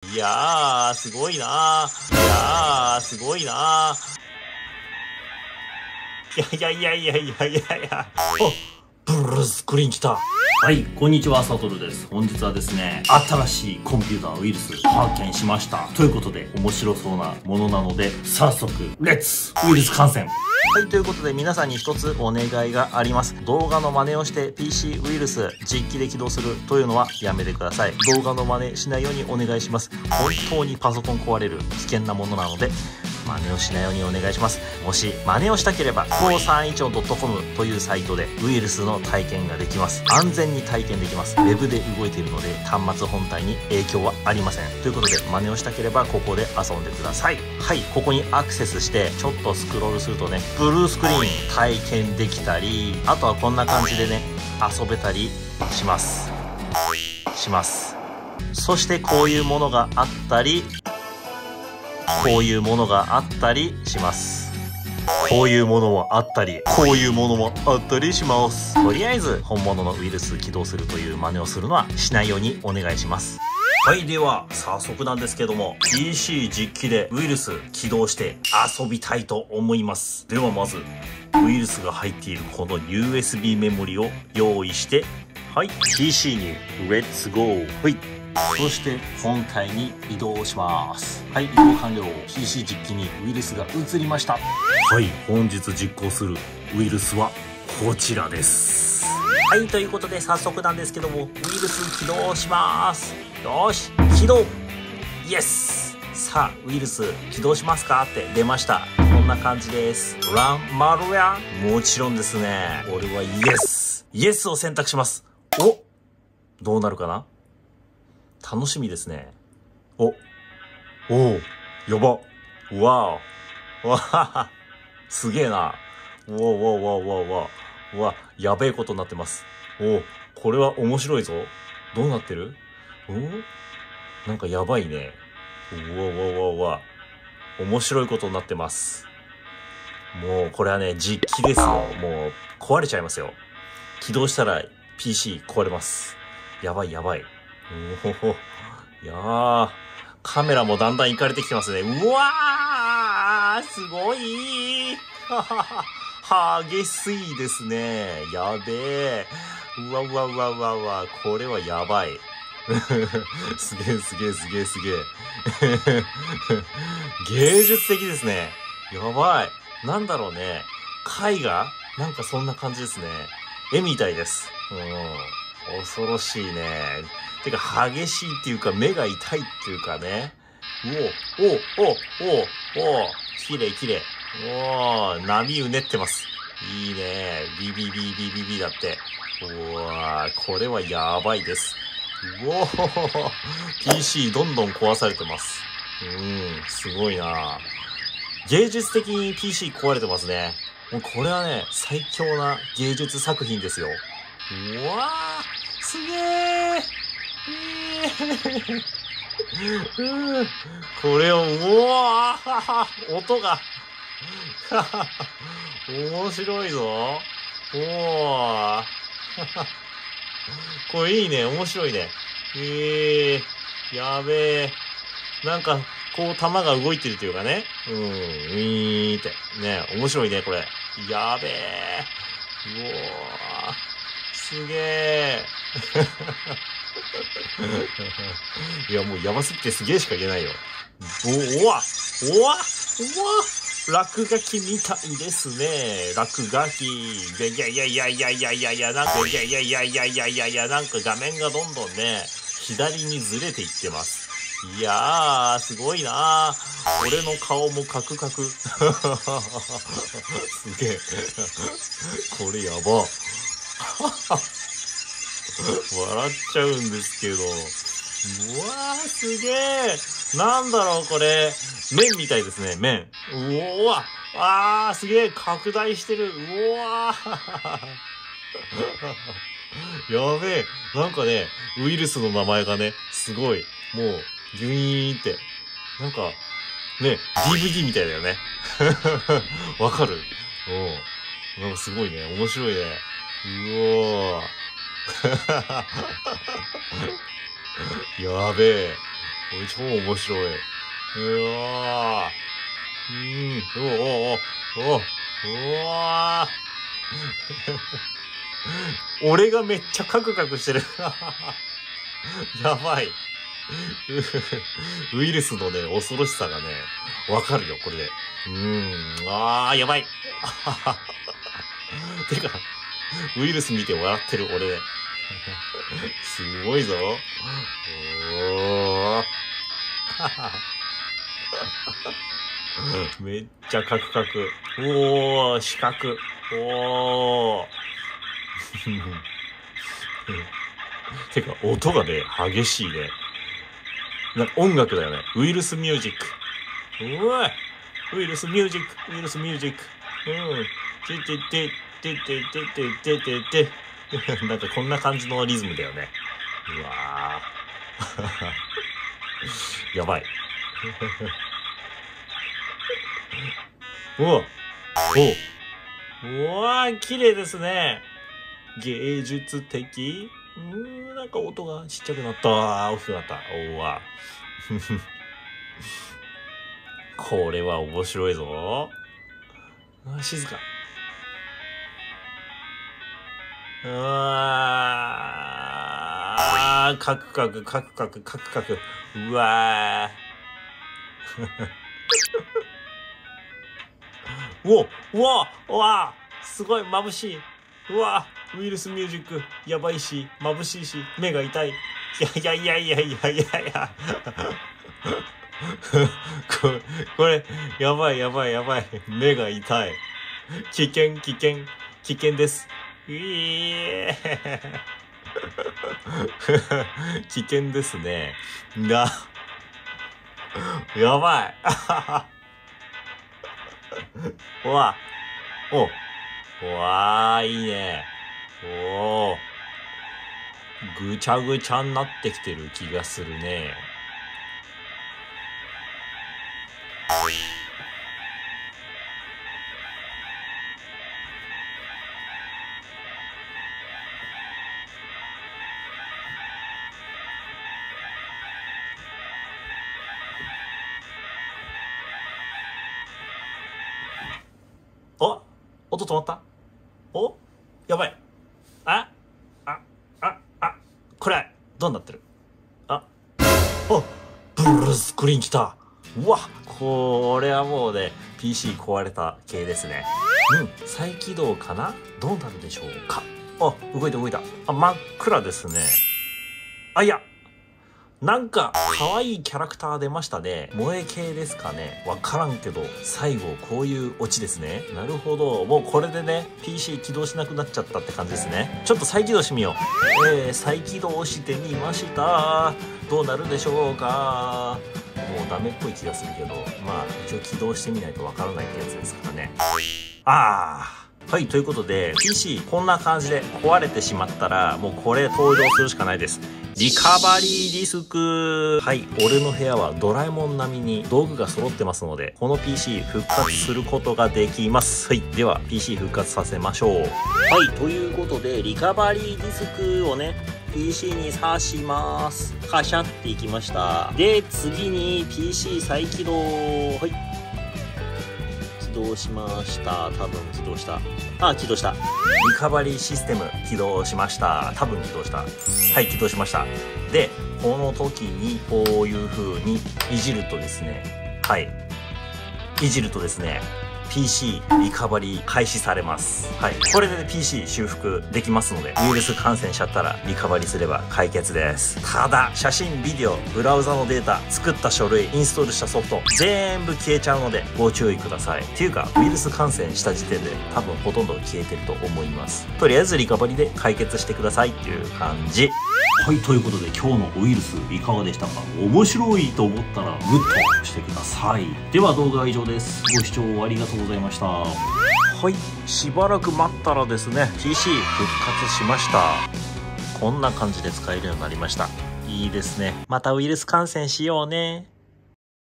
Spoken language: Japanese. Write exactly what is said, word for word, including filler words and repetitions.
いやー、すごいなー。いやー、すごいなー。いやいやいやいやいやいやいや。お、ブルースクリーン来た。はい、こんにちは、サトルです。本日はですね、新しいコンピューターウイルス発見しました。ということで、面白そうなものなので、早速、レッツウイルス感染。はい、ということで皆さんに一つお願いがあります。動画の真似をして ピーシー ウイルス実機で起動するというのはやめてください。動画の真似しないようにお願いします。本当にパソコン壊れる危険なものなので、真似をしないようにお願いします。もし真似をしたければ ごさんいちよんドットコム というサイトでウイルスの体験ができます。安全に体験できます。ウェブで動いているので端末本体に影響はありません。ということで真似をしたければここで遊んでください。はい、ここにアクセスしてちょっとスクロールするとね、ブルースクリーン体験できたり、あとはこんな感じでね遊べたりしますしますそしてこういうものがあったり、こういうものがあったりします。こういうものもあったり、こういうものもあったりします。とりあえず本物のウイルス起動するという真似をするのはしないようにお願いします。はい、では早速なんですけども ピーシー 実機でウイルス起動して遊びたいと思います。ではまずウイルスが入っているこの ユーエスビー メモリを用意して、はい、ピーシー にレッツゴー。はい、そして本体に移動します。はい、移動完了。 ピーシー 実機にウイルスが移りました。はい、本日実行するウイルスはこちらです。はい、ということで早速なんですけどもウイルス起動します。よし起動。イエス。さあウイルス起動しますかって出ました。こんな感じです。ランマルヤもちろんですね。俺はイエスイエスを選択します。お、どうなるかな、楽しみですね。お、おお、やば。わお。わはは。すげえな。わわわわわわ。わ、やべえことになってます。お、これは面白いぞ。どうなってる？お、なんかやばいね。わわわわ。面白いことになってます。もうこれはね、実機ですよ。もう壊れちゃいますよ。起動したら ピーシー 壊れます。やばいやばい。おお、いやー、カメラもだんだんいかれてきてますね。うわー、すごいー。激しいですね。やべえ。うわうわうわうわうわ、これはやばい。すげえすげえすげえすげえ。芸術的ですね。やばい。なんだろうね。絵画なんかそんな感じですね。絵みたいです。うん。恐ろしいね。てか激しいっていうか目が痛いっていうかね。おおおおおお、綺麗綺麗。おー、波うねってます。いいね。ビビビビビビだって。うわー、これはやばいです。うおー、ピーシー どんどん壊されてます。うん、すごいな。芸術的に ピーシー 壊れてますね。もうこれはね、最強な芸術作品ですよ。うわー、すげー。これを、うわー、音が面白いぞ。おー。これいいね、面白いね。ええー、やべえ。なんか、こう、弾が動いてるというかね。うん、ウィーンって。ね、面白いね、これ。やべえ。うおー。すげえ。いや、もうやばすぎてすげえしか言えないよ。お、おわおわおわ落書きみたいですね。落書き。いやいやいやいやいやいやいや、なんか、いやいやいやいやいやいやいや、なんか画面がどんどんね、左にずれていってます。いやー、すごいなー。俺の顔もカクカク。すげえ。これやば。笑っちゃうんですけど。うわー、すげえ。なんだろう、これ。麺みたいですね、麺。うおわ。あー、すげえ。拡大してる。うわー。やべえ。なんかね、ウイルスの名前がね、すごい。もう、ギュイーンって。なんか、ね、ディーブイディー みたいだよね。わかる？うん。なんかすごいね。面白いね。うおー。やべえ。 超面白い。うわー。うん。おおおおおうわー。俺がめっちゃカクカクしてる。やばい。ウイルスのね、恐ろしさがね、わかるよ、これで。うーん。あー、やばい。てか、ウイルス見て笑ってる俺ね。すごいぞ。おー。めっちゃカクカク。おー、四角。おー。てか、音がね、激しいね。なんか音楽だよね。ウイルスミュージック。うわウイルスミュージック。ウイルスミュージック。うん。てててててててててて。なんかこんな感じのリズムだよね。うわー。やばい。うわおうわー、綺麗ですね。芸術的うーん、なんか音がちっちゃくなった。大きくなった。おわ。これは面白いぞ。あ、静か。うわー、カクカク、カクカク、カクカク。うわー。うお、うわ、うわ、すごい眩しい。うわ、ウイルスミュージック、やばいし、眩しいし、目が痛い。いやいやいやいやいやいやいや。これ、これ、やばいやばいやばい。目が痛い。危険、危険、危険です。いー危険ですね。が、やばい。うわ、お、うわー、いいね。おー。ぐちゃぐちゃになってきてる気がするね。お、音止まった？お、やばい。あ、あ、あ、あ、これ、どうなってる？あ、お、ブルースクリーン来た。うわ、これはもうね、ピーシー 壊れた系ですね。うん、再起動かな？どうなるでしょうか？あ、動いた動いた。あ、真っ暗ですね。あ、いや。なんか、可愛いキャラクター出ましたね。萌え系ですかね。わからんけど、最後、こういうオチですね。なるほど。もうこれでね、ピーシー 起動しなくなっちゃったって感じですね。ちょっと再起動してみよう。えー、再起動してみました。どうなるでしょうか。もうダメっぽい気がするけど、まあ、一応起動してみないとわからないってやつですからね。あー。はい、ということで、ピーシー こんな感じで壊れてしまったら、もうこれ登場するしかないです。リカバリーディスク。はい、俺の部屋はドラえもん並みに道具が揃ってますので、この ピーシー 復活することができます。はい、では ピーシー 復活させましょう。はい、ということで、リカバリーディスクをね、ピーシー に挿します。カシャっていきました。で、次に ピーシー 再起動。はい。起動しました。多分起動した。あ、起動した。リカバリーシステム起動しました。多分起動した。はい、起動しました。で、この時にこういう風にいじるとですね、はい。いじるとですね、ピーシー リカバリー開始されます。はい。これで ピーシー 修復できますので、ウイルス感染しちゃったらリカバリーすれば解決です。ただ、写真、ビデオ、ブラウザのデータ、作った書類、インストールしたソフト、全部消えちゃうのでご注意ください。っていうか、ウイルス感染した時点で多分ほとんど消えてると思います。とりあえずリカバリーで解決してくださいっていう感じ。はい、ということで今日のウイルスいかがでしたか？面白いと思ったらグッドしてください。では動画は以上です。ご視聴ありがとうございました。はい、しばらく待ったらですね、ピーシー 復活しました。こんな感じで使えるようになりました。いいですね。またウイルス感染しようね。